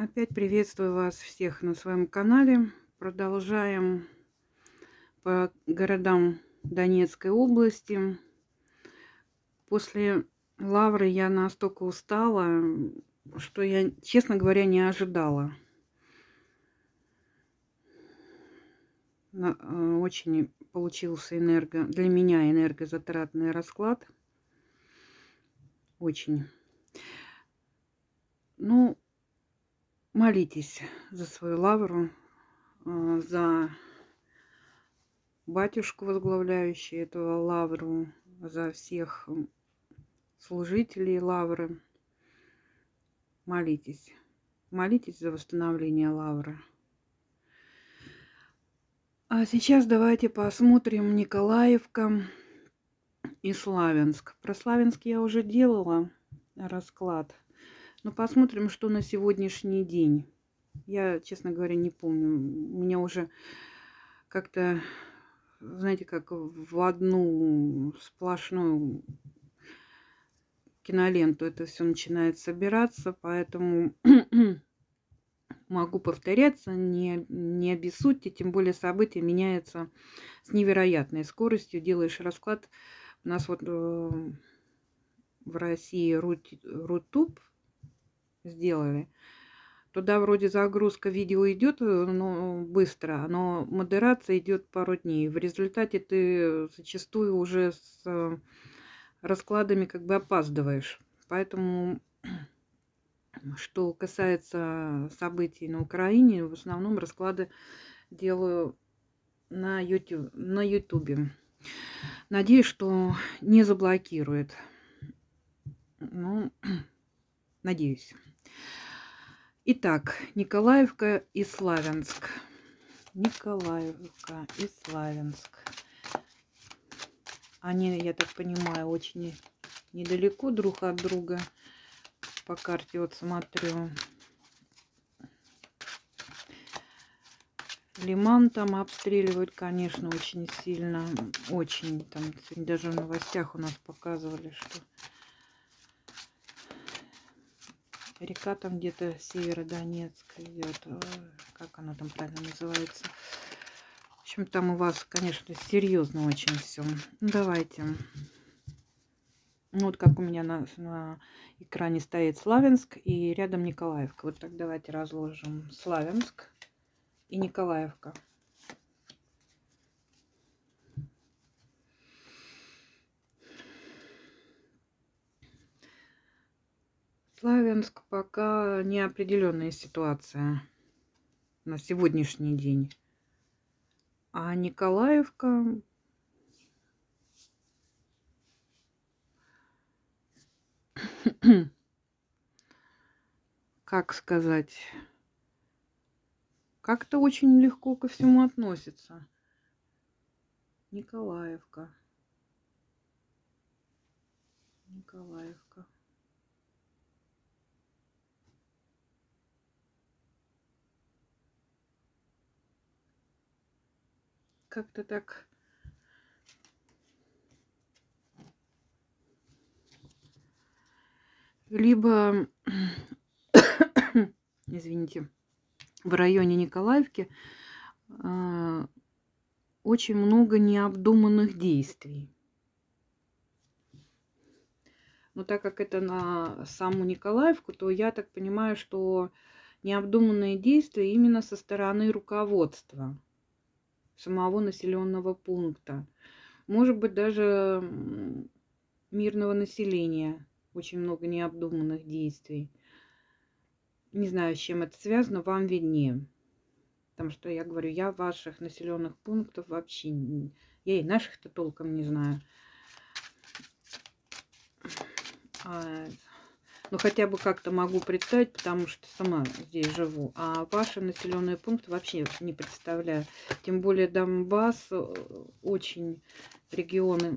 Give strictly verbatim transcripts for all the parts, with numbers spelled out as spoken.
Опять приветствую вас всех на своем канале. Продолжаем по городам Донецкой области. После лавры я настолько устала, что я, честно говоря, не ожидала. Очень получился энерго, для меня энергозатратный расклад. Очень. Ну, молитесь за свою лавру, за батюшку, возглавляющего эту лавру, за всех служителей лавры. Молитесь. Молитесь за восстановление лавры. А сейчас давайте посмотрим Николаевка и Славянск. Про Славянск я уже делала расклад. Но посмотрим, что на сегодняшний день. Я, честно говоря, не помню. У меня уже как-то, знаете, как в одну сплошную киноленту это все начинает собираться, поэтому могу повторяться, не, не обессудьте, тем более события меняются с невероятной скоростью. Делаешь расклад, у нас вот э, в России Рутуб сделали, туда вроде загрузка видео идет, но быстро, но модерация идет пару дней. В результате ты зачастую уже с раскладами как бы опаздываешь. Поэтому, что касается событий на Украине, в основном расклады делаю на YouTube, на YouTube. Надеюсь, что не заблокирует. Ну, надеюсь. Итак, Николаевка и Славянск. Николаевка и Славянск. Они, я так понимаю, очень недалеко друг от друга. По карте вот смотрю. Лиман там обстреливают, конечно, очень сильно. Очень. Там даже в новостях у нас показывали, что река там где-то Северодонецк идет. Как она там правильно называется? В общем, там у вас, конечно, серьезно очень все. Давайте. Ну, вот как у меня на, на экране стоит Славянск и рядом Николаевка. Вот так давайте разложим Славянск и Николаевка. Славянск пока неопределенная ситуация на сегодняшний день. А Николаевка... Как сказать, как-то очень легко ко всему относится. Николаевка. Николаевка. Как-то так... Либо... Извините, в районе Николаевки э, очень много необдуманных действий. Но так как это на саму Николаевку, то я так понимаю, что необдуманные действия именно со стороны руководства самого населенного пункта. Может быть, даже мирного населения. Очень много необдуманных действий. Не знаю, с чем это связано, вам виднее. Потому что я говорю, я ваших населенных пунктов вообще не... Я и наших-то толком не знаю. А, ну, хотя бы как-то могу представить, потому что сама здесь живу. А ваши населенные пункты вообще не представляю. Тем более Донбасс очень регионы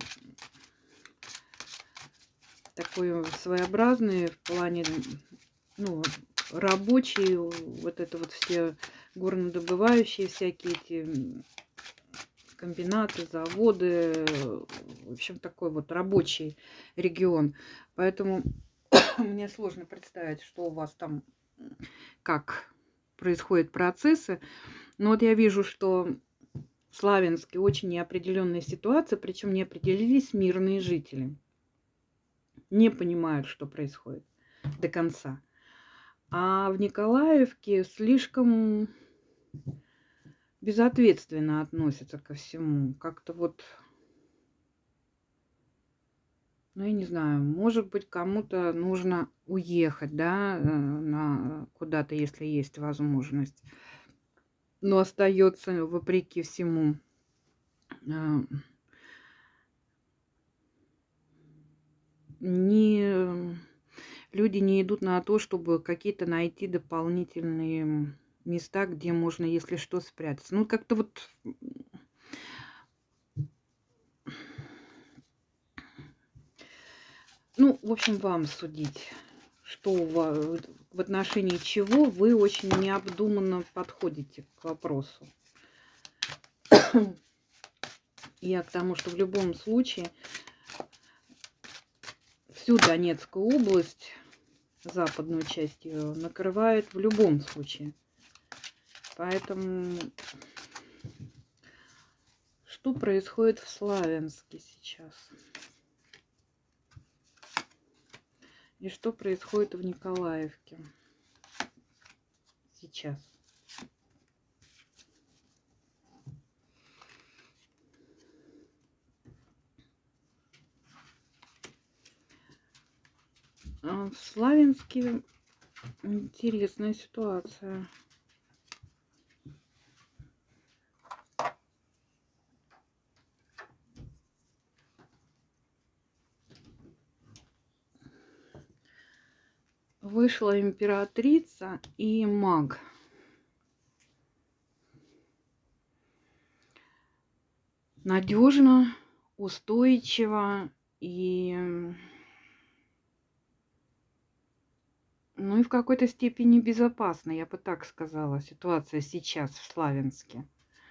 такой своеобразные в плане, ну, рабочие, вот это вот все горнодобывающие всякие эти комбинаты, заводы, в общем, такой вот рабочий регион. Поэтому мне сложно представить, что у вас там как происходят процессы. Но вот я вижу, что в Славянске очень неопределенная ситуация, причем не определились мирные жители. Не понимают, что происходит до конца. А в Николаевке слишком безответственно относятся ко всему. Как-то вот, ну, я не знаю, может быть, кому-то нужно уехать, да, на куда-то, если есть возможность. Но остается, вопреки всему, не, люди не идут на то, чтобы какие-то найти дополнительные места, где можно, если что, спрятаться. Ну, как-то вот... Ну, в общем, вам судить, что в, в отношении чего вы очень необдуманно подходите к вопросу. Я к тому, что в любом случае всю Донецкую область, западную часть ее, накрывает в любом случае. Поэтому что происходит в Славянске сейчас? И что происходит в Николаевке сейчас? В Славянске интересная ситуация. Вышла императрица и маг. Надежно, устойчиво и, ну и в какой-то степени безопасно, я бы так сказала, ситуация сейчас в Славянске.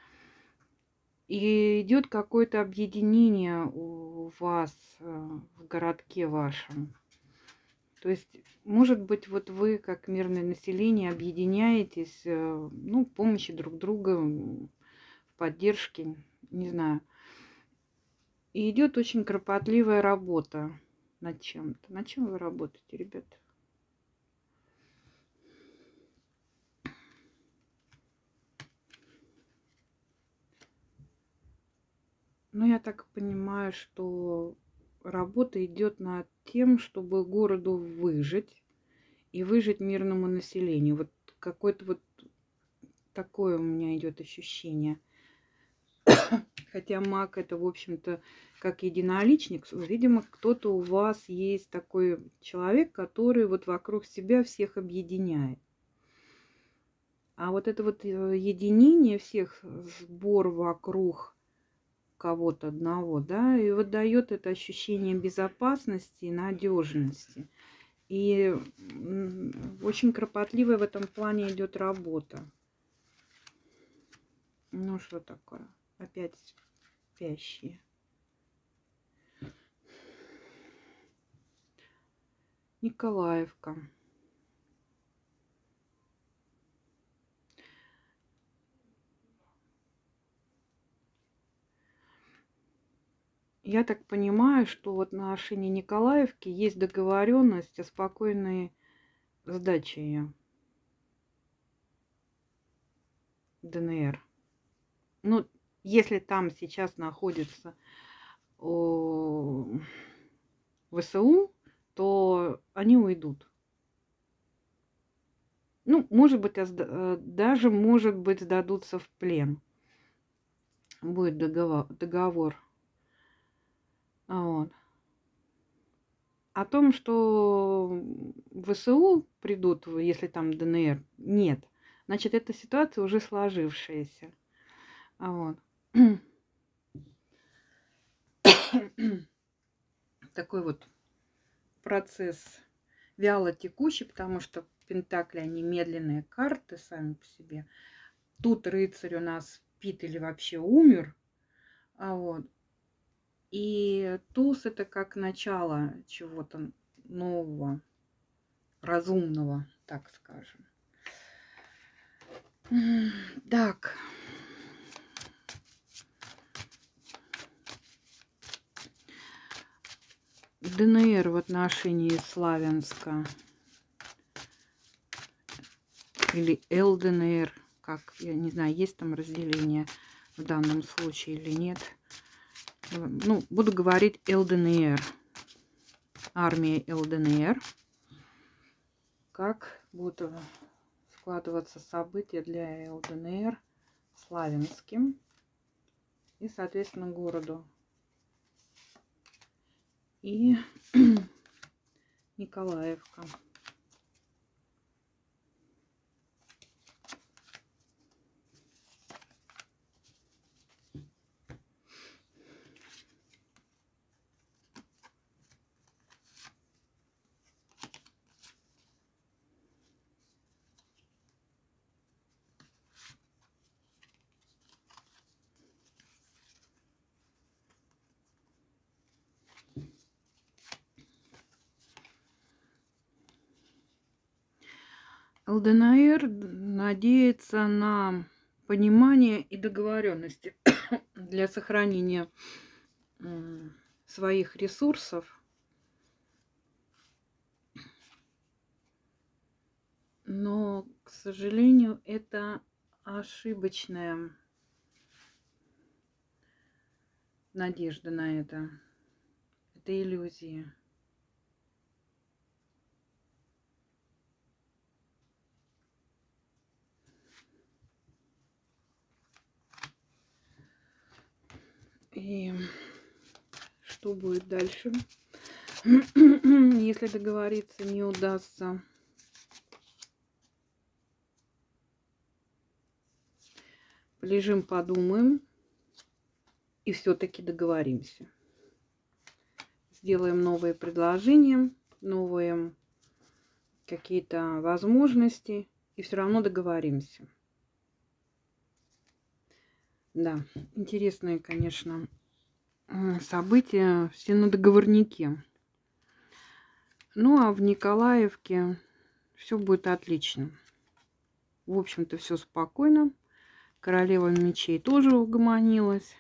И идет какое-то объединение у вас в городке вашем. То есть, может быть, вот вы, как мирное население, объединяетесь, ну, в помощи друг друга, в поддержке, не знаю. И идет очень кропотливая работа над чем-то. Над чем вы работаете, ребята? Ну, я так понимаю, что работа идет над тем, чтобы городу выжить и выжить мирному населению. Вот какое-то вот такое у меня идет ощущение. Хотя маг это, в общем-то, как единоличник. Видимо, кто-то у вас есть такой человек, который вот вокруг себя всех объединяет. А вот это вот единение всех, сбор вокруг кого-то одного, да, и вот дает это ощущение безопасности и надежности. И очень кропотливая в этом плане идет работа. Ну, что такое? Опять спящие. Николаевка. Я так понимаю, что в отношении Николаевки есть договоренность о спокойной сдаче ее. ДНР. Ну, если там сейчас находится о, ВСУ, то они уйдут. Ну, может быть, даже, может быть, сдадутся в плен. Будет договор. договор. Вот. О том, что ВСУ придут, если там ДНР, нет. Значит, эта ситуация уже сложившаяся. Вот. Такой вот процесс вяло текущий, потому что пентакли, они медленные карты сами по себе. Тут рыцарь у нас спит или вообще умер. А вот. И туз это как начало чего-то нового, разумного. так скажем. Так. ДНР в отношении Славянска или ЛДНР, как, я не знаю, есть там разделение в данном случае или нет. Ну, буду говорить ЛДНР. Армия ЛДНР. Как будут складываться события для ЛДНР Славянским и, соответственно, городу. И Николаевка. ЛДНР надеется на понимание и договоренности для сохранения своих ресурсов. Но, к сожалению, это ошибочная надежда на это. Это иллюзия. И что будет дальше, если договориться не удастся? Полежим, подумаем и все-таки договоримся. Сделаем новые предложения, новые какие-то возможности и все равно договоримся. Да, интересные, конечно, события, все на договорнике. Ну, а в Николаевке все будет отлично. В общем-то, все спокойно. Королева мечей тоже угомонилась.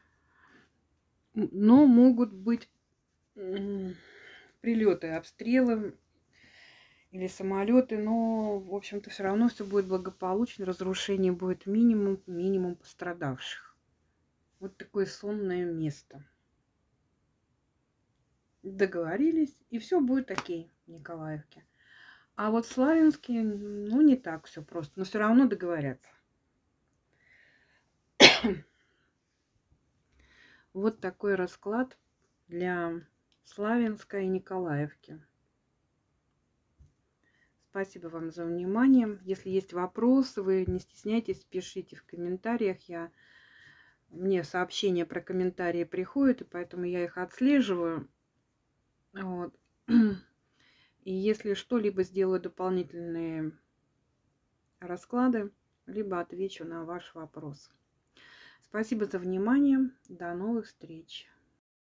Но могут быть прилеты, обстрелы или самолеты, но, в общем-то, все равно все будет благополучно, разрушений будет минимум, минимум пострадавших. Вот такое сонное место. Договорились, и все будет окей в Николаевке. А вот в Славянске, ну, не так все просто, но все равно договорятся. Вот такой расклад для Славянска и Николаевки. Спасибо вам за внимание. Если есть вопросы, вы не стесняйтесь, пишите в комментариях. Я... Мне сообщения про комментарии приходят, и поэтому я их отслеживаю. Вот. И если что, либо сделаю дополнительные расклады, либо отвечу на ваш вопрос. Спасибо за внимание. До новых встреч.